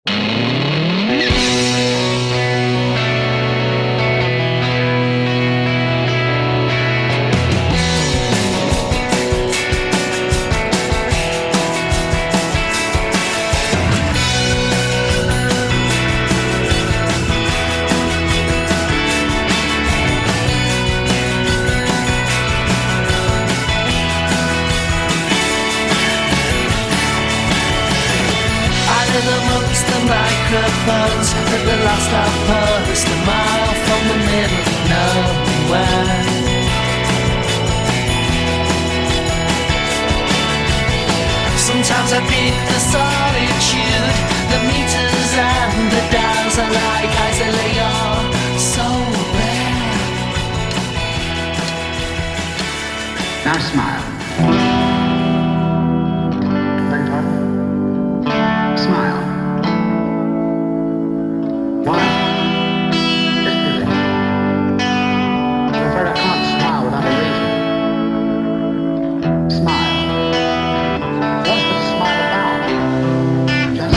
Amongst the microphones at the last outpost, a mile from the middle of nowhere. Sometimes I beat the solitude, the meters and the dials are like eyes that lay on so bare. Now smile. Smile. Why? Just do it. I'm afraid I can't smile without a reason. Smile. What's the smile about? Just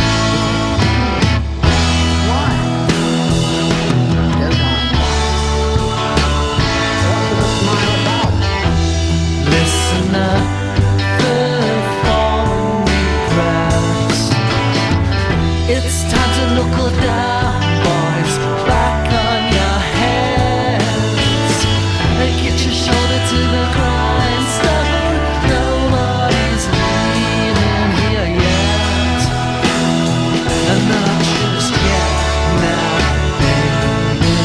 why? Just don't smile. What's the smile about? Listen up. It's time to knuckle down, boys, back on your heads, and get your shoulder to the grindstone. Nobody's leaving here yet, and not just yet. Now, baby,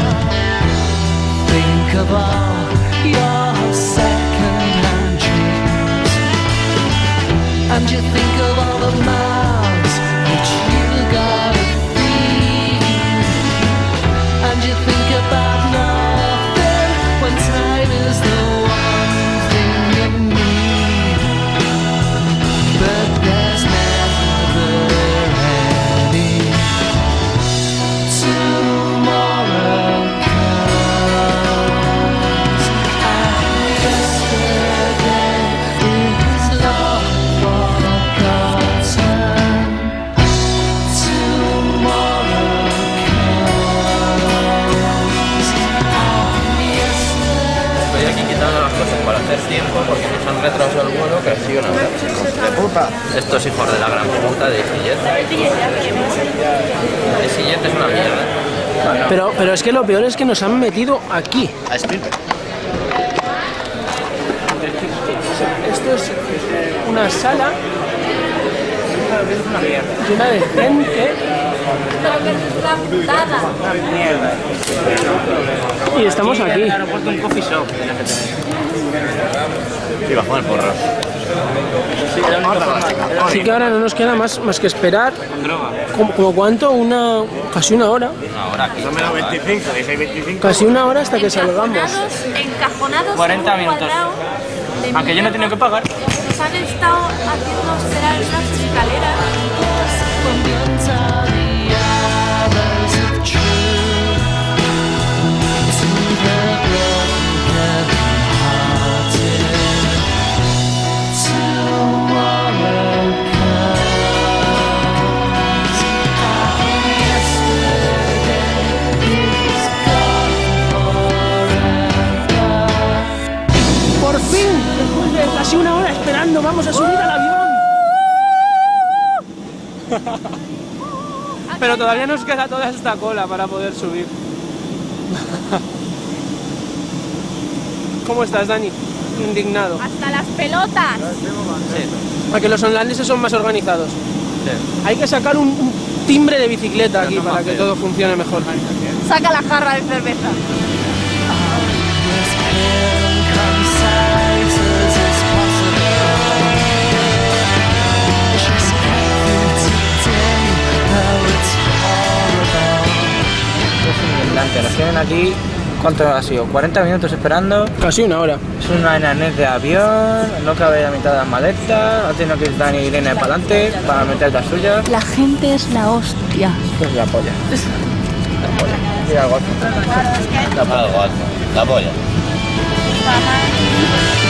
think of all your second-hand dreams, and you think of all the miles that you gotta feed, and you think about nothing when time is the one thing you need. But there's never any tomorrow comes, and yesterday is long forgotten. Estoy aquí quitando las cosas para hacer tiempo porque nos han retrasado el vuelo, que ha sido una hora. ¡De puta! Estos hijos de la gran puta de EasyJet. EasyJet es una mierda. Pero es que lo peor es que nos han metido aquí. A Spielberg. Esto es una sala llena de gente. Y estamos aquí. Un coffee shop. Sí, bajo el porro. Así que ahora no nos queda más que esperar. ¿Como cuánto? Casi una hora. Una hora aquí. 25. Casi una hora hasta que salgamos. Encajonados 40 minutos. Aunque yo no he tenido que pagar. Nos han estado haciendo esperar en unas escaleras. Por fin, después de casi una hora esperando, vamos a subir al avión. Pero todavía nos queda toda esta cola para poder subir. ¿Cómo estás, Dani? Indignado. Hasta las pelotas. A que los holandeses son más organizados. Hay que sacar un timbre de bicicleta aquí para que todo funcione mejor. Saca la jarra de cerveza. Nos tienen aquí, ¿cuánto ha sido? 40 minutos esperando. Casi una hora. Es una enanés de avión, no cabe la mitad de las maletas, ha tenido que ir Dani y Irene para adelante para meter las suyas. La gente es la hostia. Esto es la polla. La polla. Mira el gozo. La polla. Mamá.